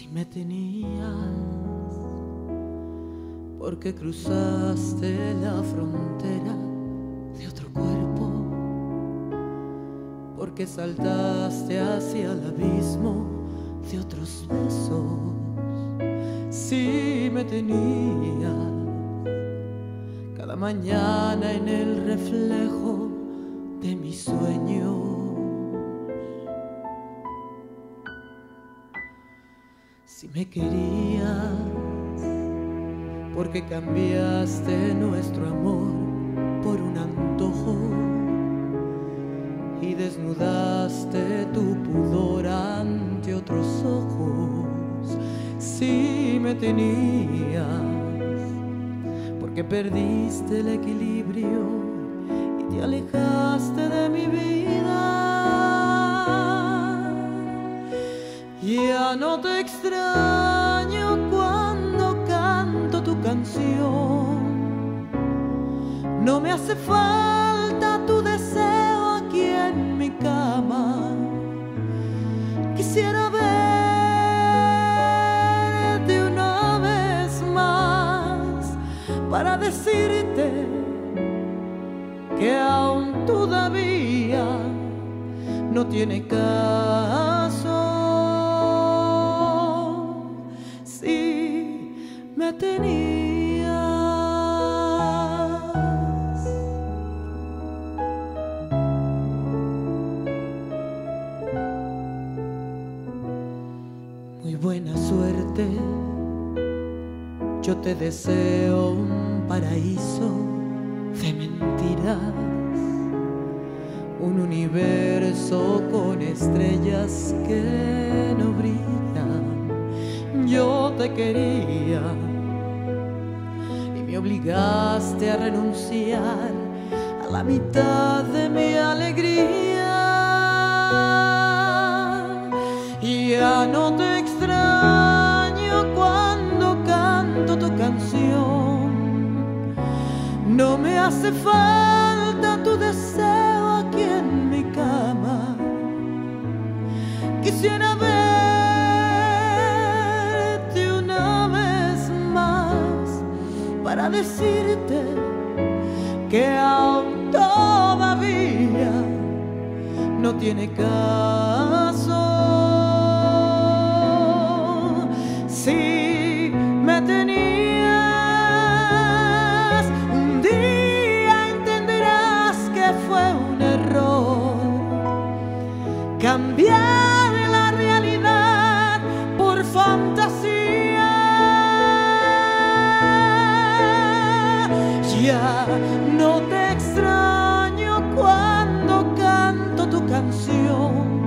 me tenías, porque cruzaste la frontera de otro cuerpo, porque saltaste hacia el abismo de otros besos. Si me tenías cada mañana en el reflejo de mis sueños. Si me querías, porque cambiaste nuestro amor por un antojo y desnudaste tu pudor ante otros ojos. Si me tenías, porque perdiste el equilibrio y te alejaste de mi vida. Ya no te extraño cuando canto tu canción. No me hace falta tu deseo aquí en mi cama. Quisiera verte una vez más para decirte que aún todavía no tiene caso. Si me tenías. Muy buena suerte, yo te deseo un paraíso de mentiras, un universo con estrellas que no brillan. Yo te quería y me obligaste a renunciar a la mitad de mi alegría. Y ya no te extraño cuando canto tu canción. No me hace falta tu deseo aquí en mi cama. Quisiera verte una vez más para decirte que aún todavía no tiene caso. Si me tenías, un día entenderás que fue un error cambiar la realidad por fantasía. Ya no te extraño cuando canto tu canción.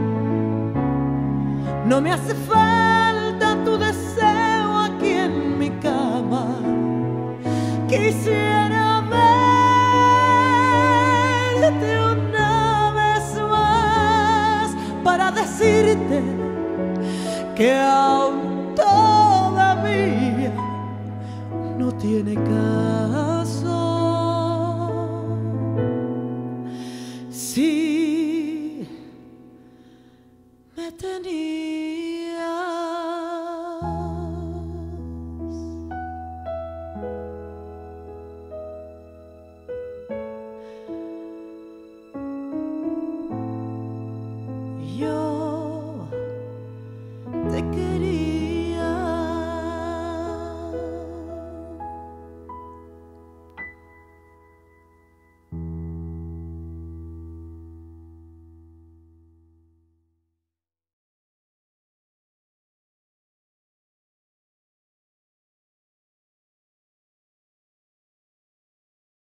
No me hace falta tu deseo aquí en mi cama. Quisiera verte una vez más para decirte que aún todavía no tiene caso. Si me tenías.